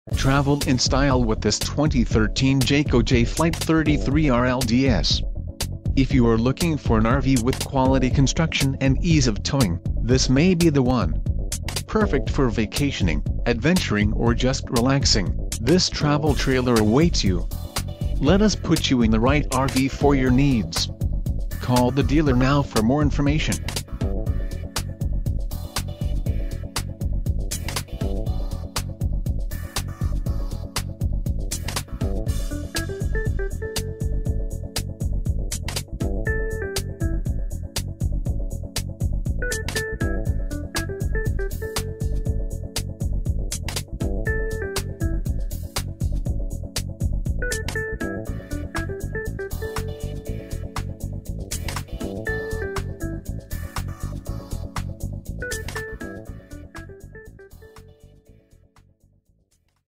Travel in style with this 2013 Jayco J Flight 33R LDS. If you are looking for an RV with quality construction and ease of towing, this may be the one. Perfect for vacationing, adventuring or just relaxing, this travel trailer awaits you. Let us put you in the right RV for your needs. Call the dealer now for more information.